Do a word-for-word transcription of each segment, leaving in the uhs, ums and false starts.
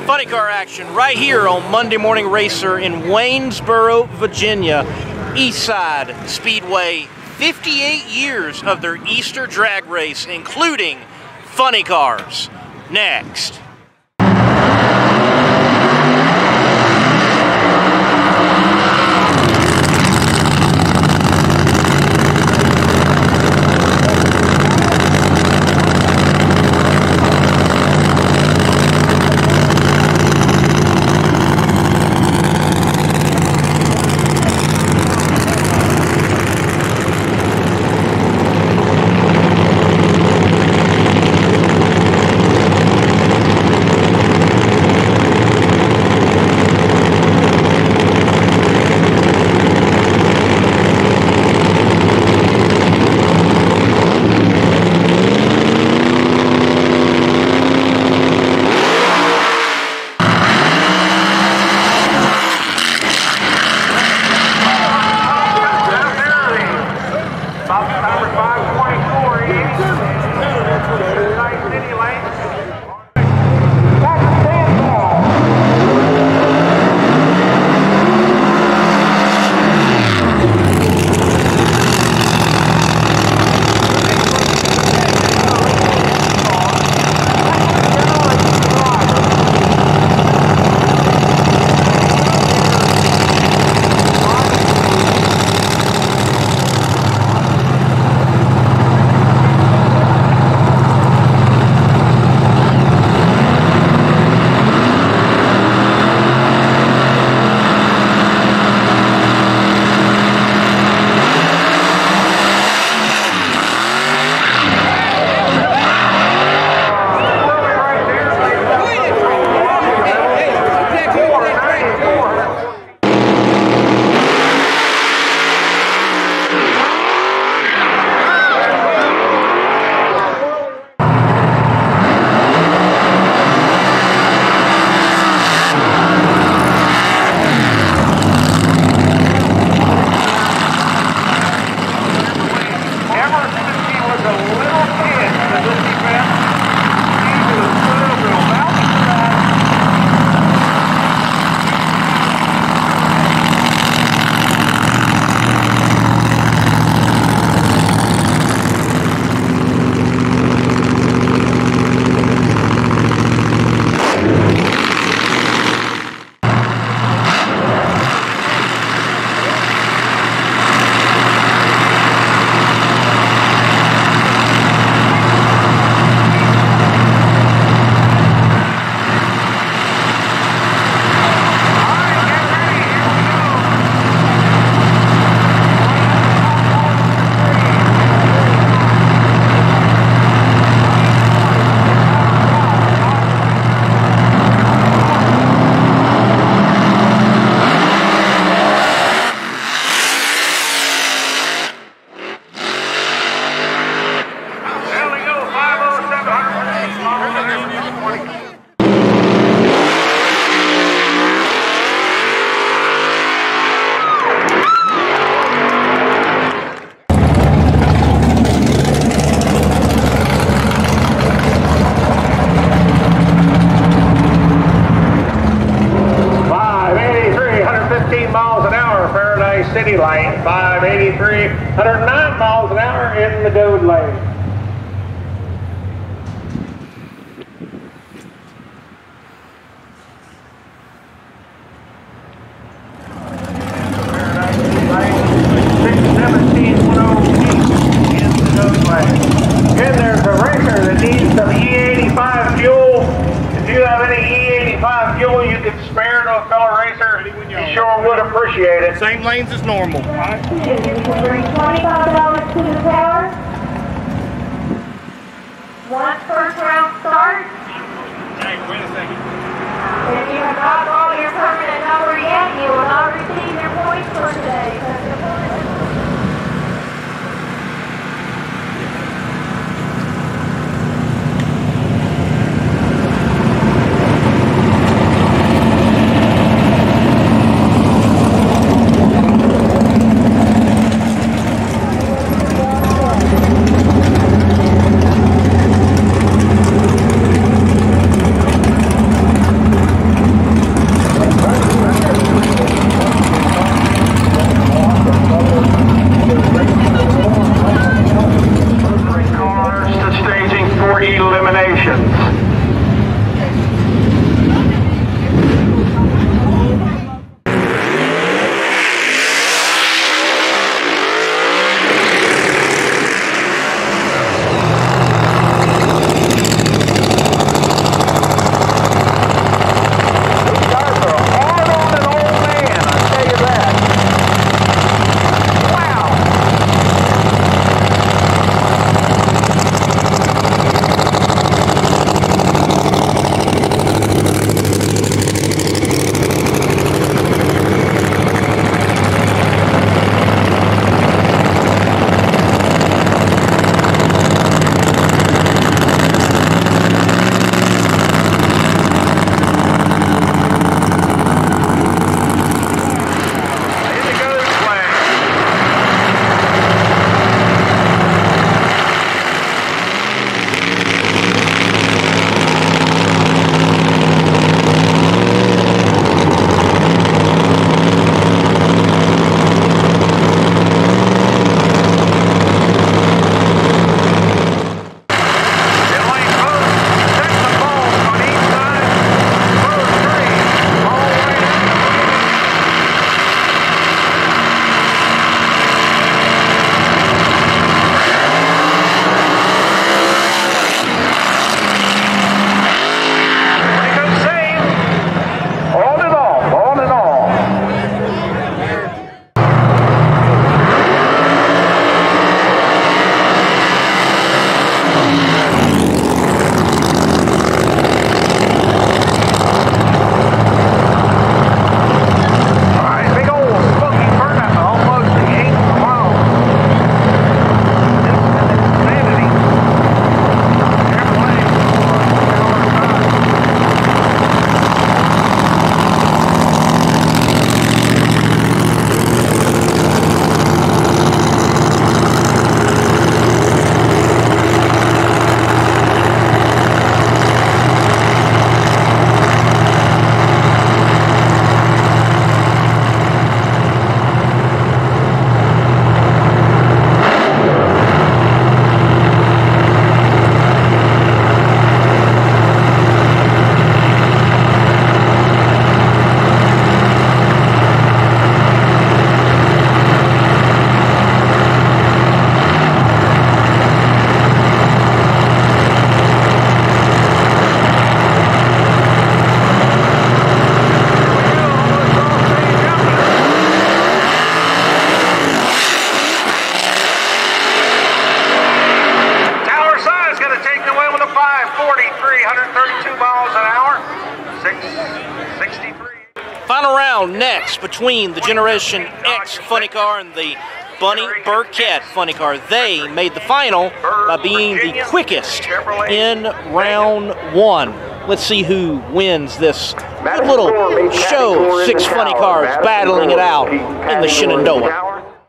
funny car action right here on Monday Morning Racer in Waynesboro, Virginia. Eastside Speedway, fifty-eight years of their Easter drag race, including funny cars. Next. City lane, five eighty-three, one hundred nine miles an hour in the Dode lane. six seventeen, one oh eight in the Dode lane. And there's a racer that needs some E eighty-five fuel. If you have any E eighty-five fuel you can spare to a fellow racer, you sure would appreciate it. Same lanes as normal. twenty-five dollars to the tower. Once first round starts. Hey, wait a second. If you have not brought your permanent number yet, you will not receive your points for today. miles an hour. six sixty-three. Final round next between the Generation X funny car and the Bunny Burkett funny car. They made the final by being the quickest in round one. Let's see who wins this good little show. Six funny cars battling it out in the Shenandoah.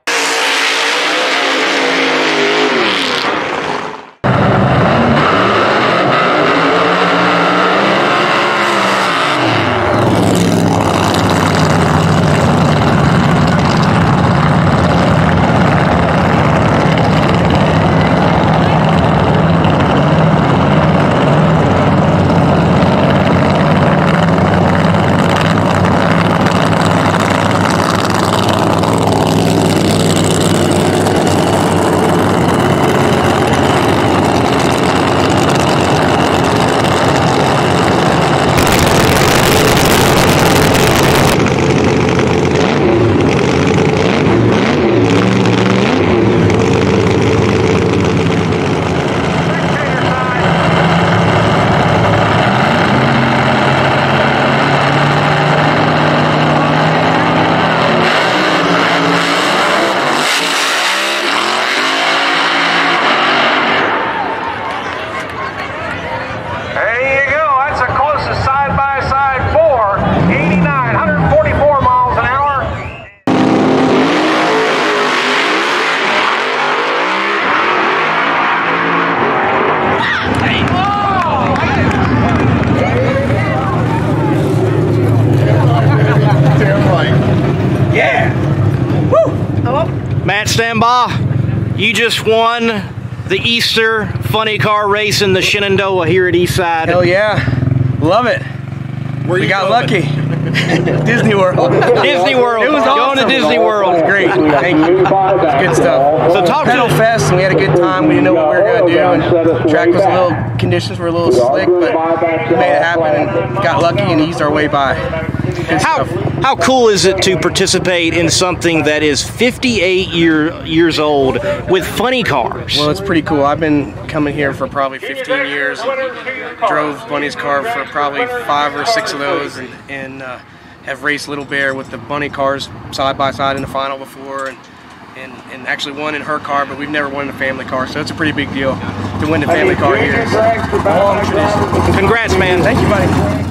Matt, stand by. You just won the Easter funny car race in the Shenandoah here at Eastside. Hell yeah. Love it. Where we you got going? lucky. Disney World. Disney World. It was going awesome. to Disney World. It was great. Thank you. It's good stuff. So talk to Pedal us. fest, and we had a good time. We didn't know what we were going to do, and the track was a little, conditions were a little slick, but we made it happen and got lucky and eased our way by. Good How, stuff. how cool is it to participate in something that is fifty-eight year, years old with funny cars? Well, it's pretty cool. I've been coming here for probably fifteen years. Drove Bunny's car for probably five or six of those, and, and uh, have raced Little Bear with the Bunny cars side by side in the final before, and, and, and actually won in her car, but we've never won in a family car, so it's a pretty big deal to win the family car here. It's a long tradition. Congrats, man. Thank you, buddy.